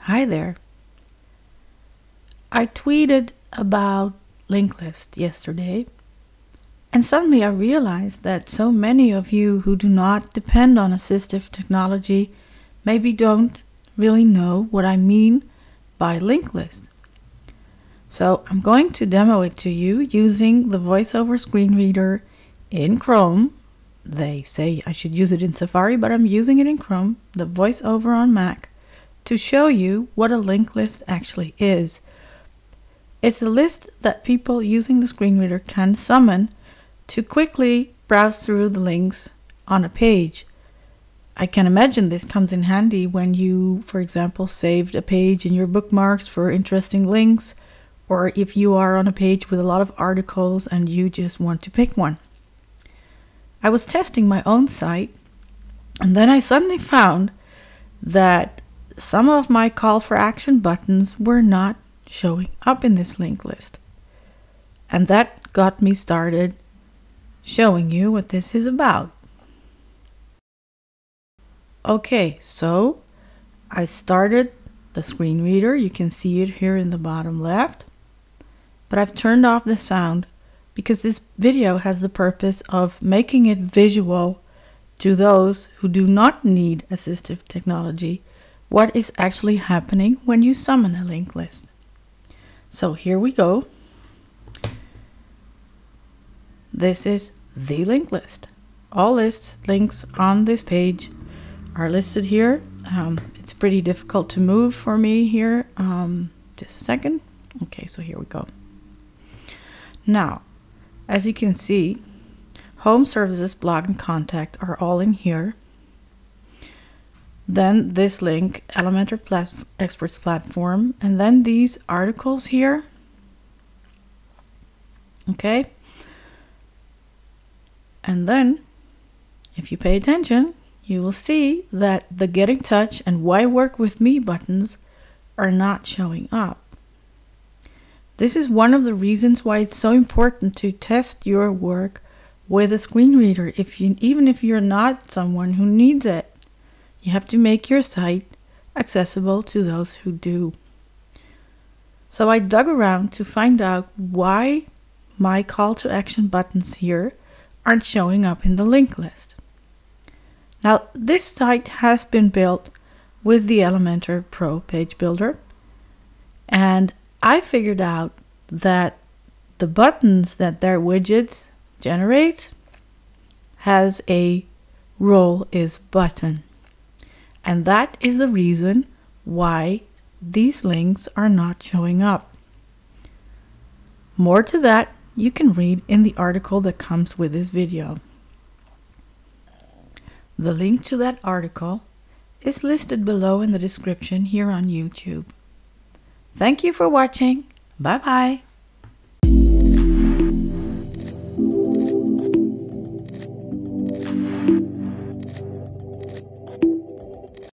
Hi there. I tweeted about linked list yesterday, and suddenly I realized that so many of you who do not depend on assistive technology maybe don't really know what I mean by linked list. So I'm going to demo it to you using the VoiceOver screen reader in Chrome. They say I should use it in Safari, but I'm using it in Chrome, the VoiceOver on Mac, to show you what a linked list actually is. It's a list that people using the screen reader can summon to quickly browse through the links on a page. I can imagine this comes in handy when you, for example, saved a page in your bookmarks for interesting links, or if you are on a page with a lot of articles and you just want to pick one. I was testing my own site, and then I suddenly found that some of my call for action buttons were not showing up in this linked list. And that got me started showing you what this is about. Okay, so I started the screen reader. You can see it here in the bottom left. But I've turned off the sound because this video has the purpose of making it visual to those who do not need assistive technology what is actually happening when you summon a linked list. So here we go. This is the linked list. All links on this page are listed here. It's pretty difficult to move for me here. Just a second. Okay, so here we go. Now, as you can see, Home Services, Blog, and Contact are all in here. Then this link, Elementor Experts Platform, and then these articles here. Okay. And then, if you pay attention, you will see that the Get in Touch and Why Work With Me buttons are not showing up. This is one of the reasons why it's so important to test your work with a screen reader, even if you're not someone who needs it. You have to make your site accessible to those who do. So I dug around to find out why my call to action buttons here aren't showing up in the link list. Now, this site has been built with the Elementor Pro Page Builder, and I figured out that the buttons that their widgets generates has a role is button. And that is the reason why these links are not showing up. More to that you can read in the article that comes with this video. The link to that article is listed below in the description here on YouTube. Thank you for watching. Bye bye.